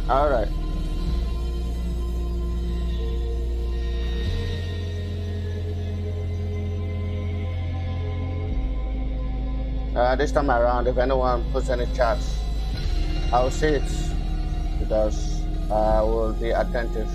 All right. This time around, if anyone puts any chats, I'll see it because I will be attentive.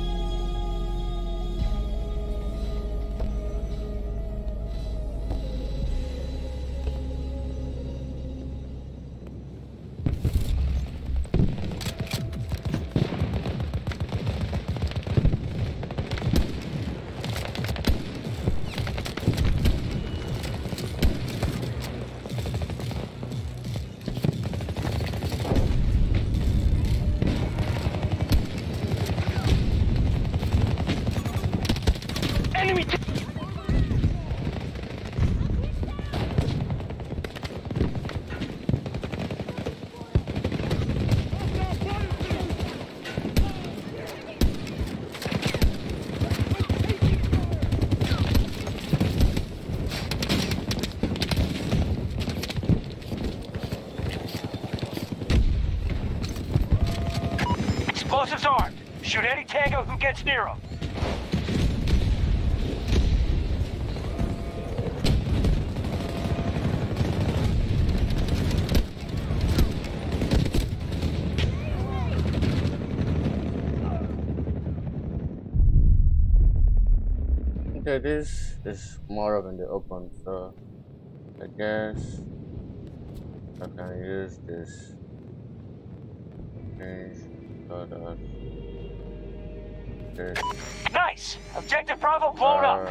Explosives armed. Shoot any Tango who gets near them. Okay, this is more of in the open, so I guess I can use this. Change product. This. Nice! Objective Bravo blown up!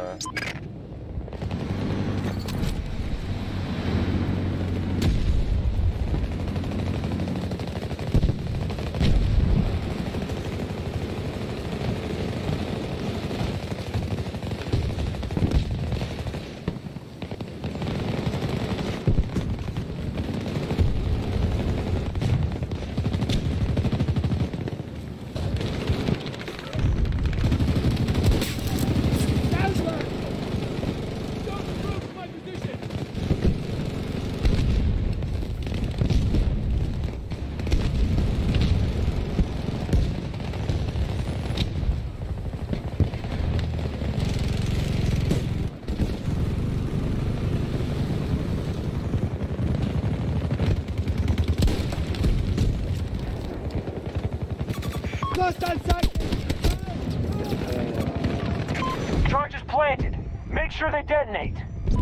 Charges planted. Make sure they detonate.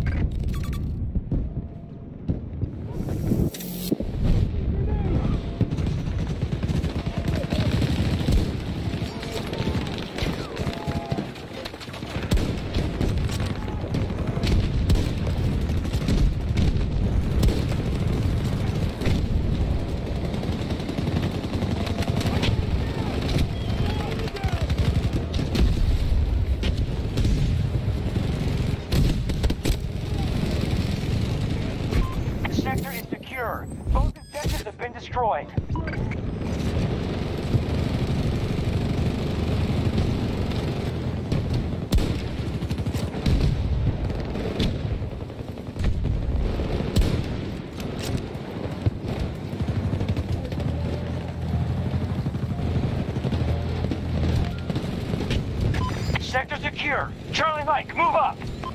Sector is secure. Both objectives have been destroyed. Sector secure. Charlie Mike, move up.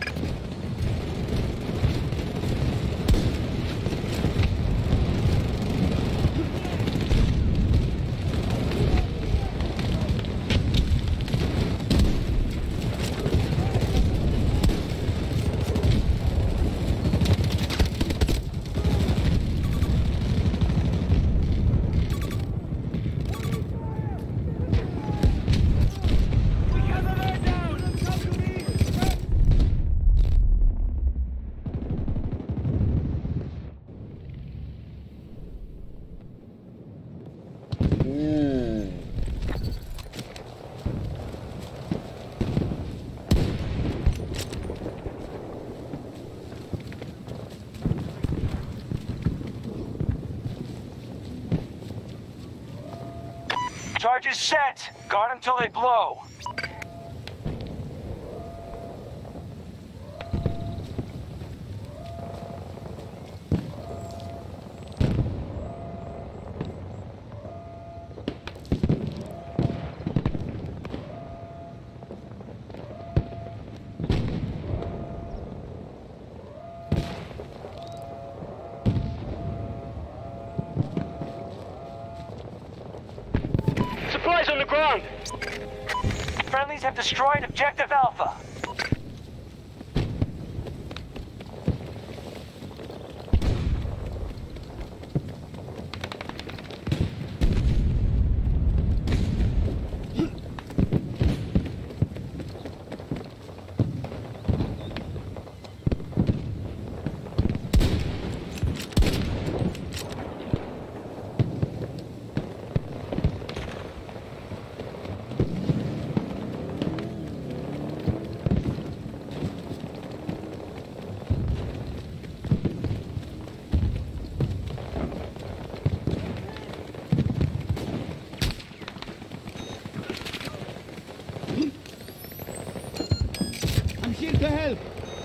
Charges set. Guard until they blow. ground! Friendlies have destroyed Objective Alpha. I'm here to help.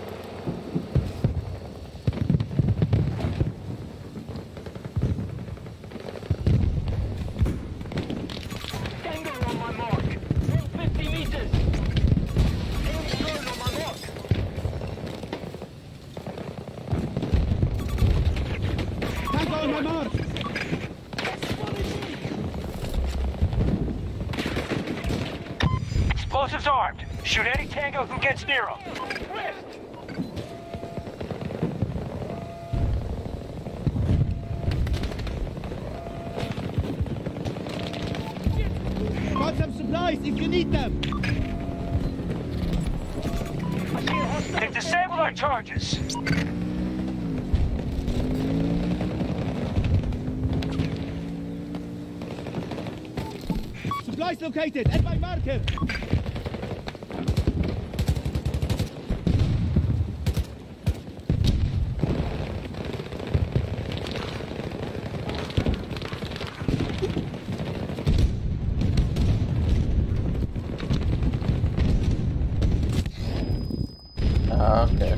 Tango on my mark. 50 meters. Enemy drone on my mark. Tango on my mark. Explosives armed. Shoot any Tango who gets near them. Got some supplies if you need them. They've disabled our charges. Supplies located at my marker. Okay.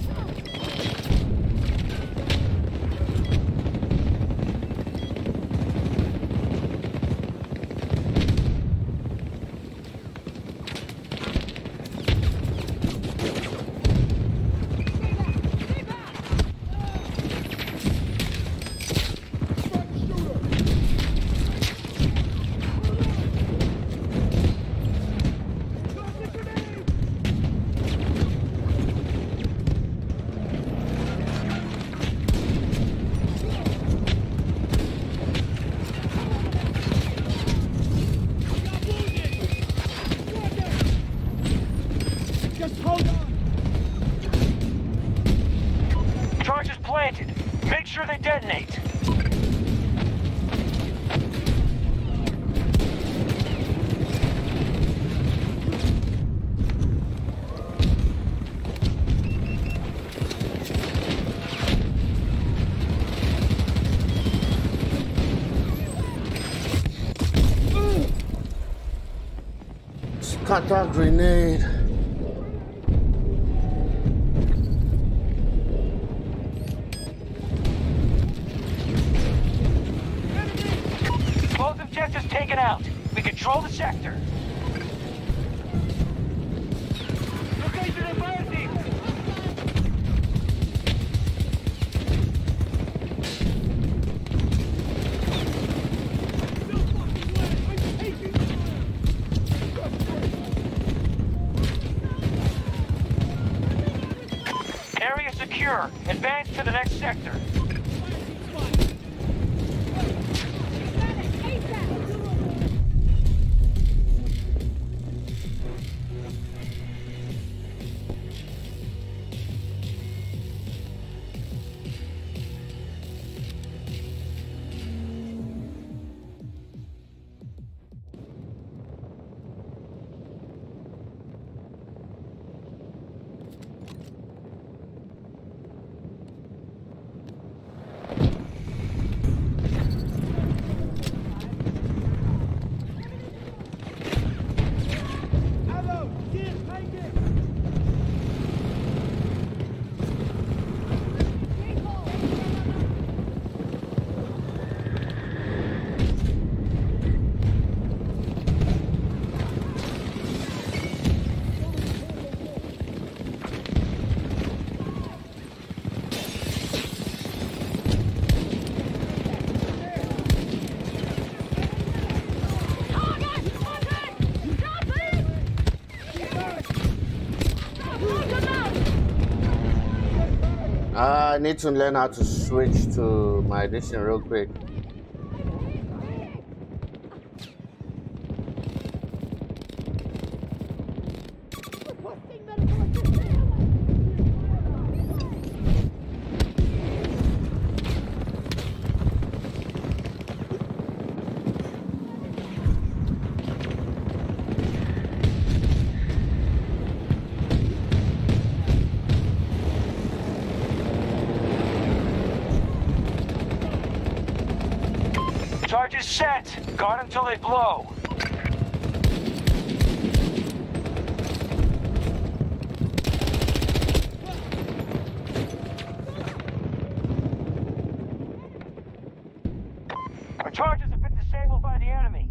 Just hold on. Charges planted. Make sure they detonate. Contact grenade. Both objectives taken out. We control the sector. Location of fire team. Area secure. Advance to the next sector. I need to learn how to switch to my edition real quick. Charges set. Guard until they blow. Our charges have been disabled by the enemy.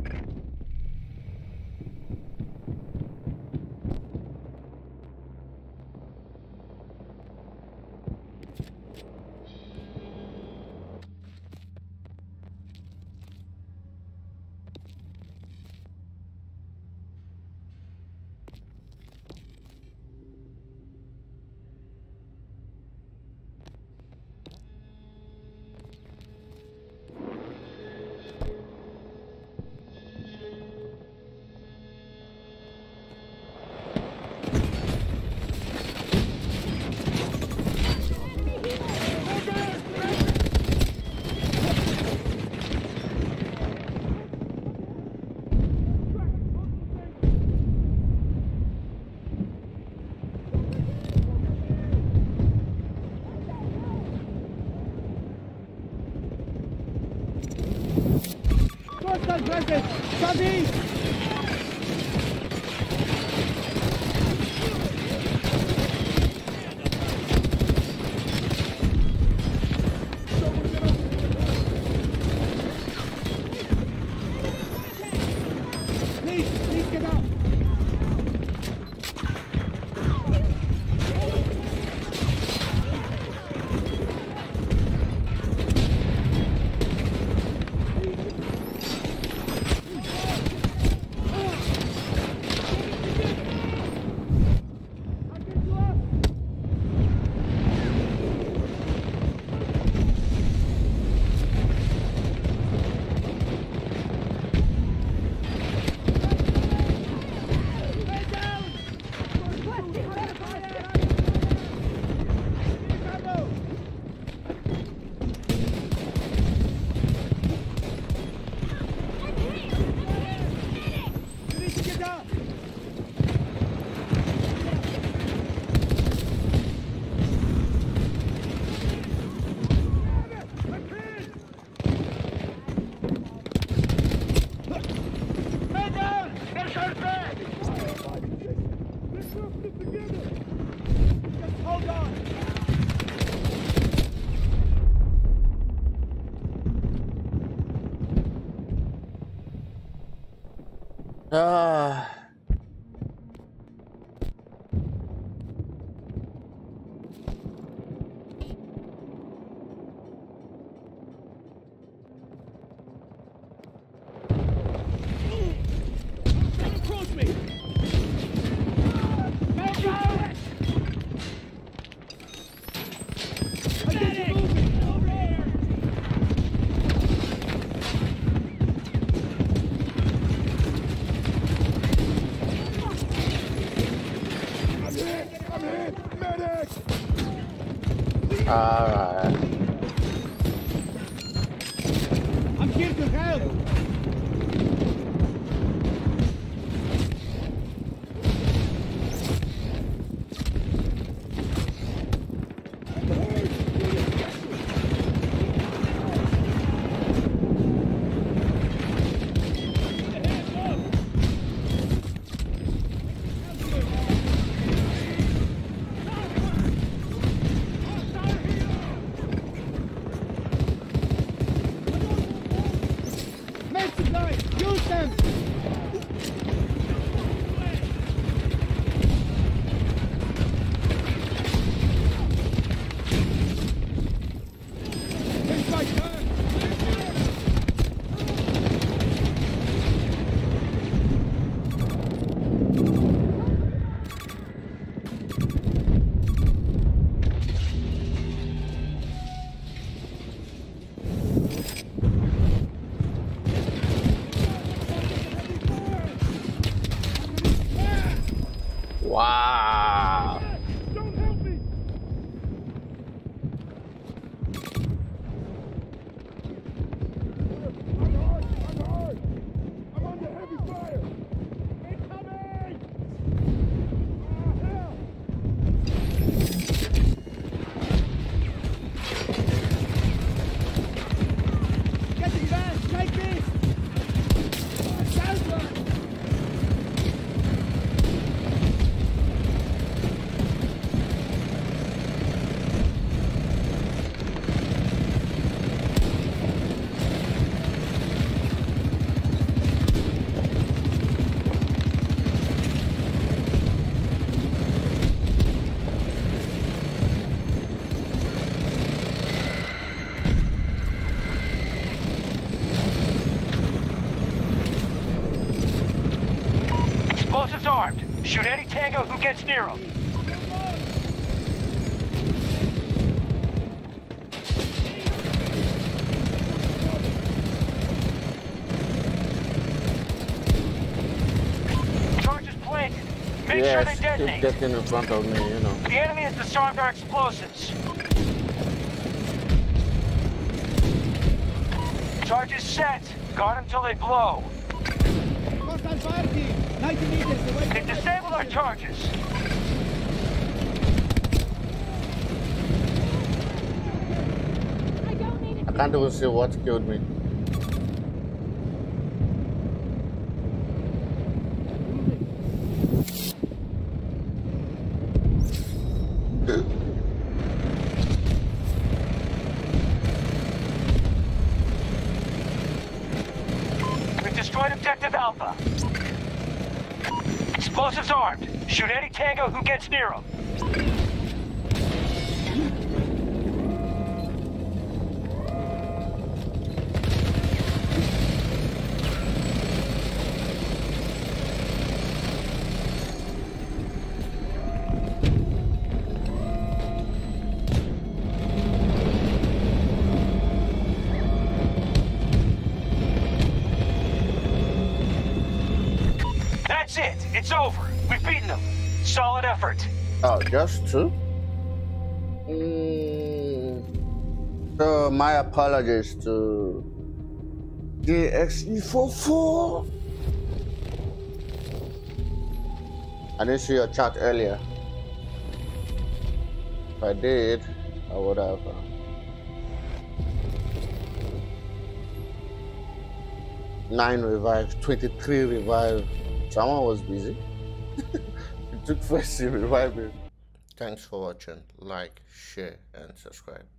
Hostile presence! Southeast! Please get up! Alright. I'm here to help! Shoot any tango who gets near him. Charges planted. Make sure they Yes, detonate. keep getting in front of me, you know. The enemy has disarmed our explosives. Charges set. Guard until they blow. Hostile fire team. 90 meters away. They've disabled our charges. I can't even see what killed me. We've destroyed objective Alpha. Explosives armed. Shoot any tango who gets near them. That's it. It's over. We've beaten them. Solid effort. Oh, just two? So, my apologies to DXE44. I didn't see your chat earlier. If I did, I would have. 9 revives, 23 revives. Someone was busy. It took first to revive me. Thanks for watching. Like, share, and subscribe.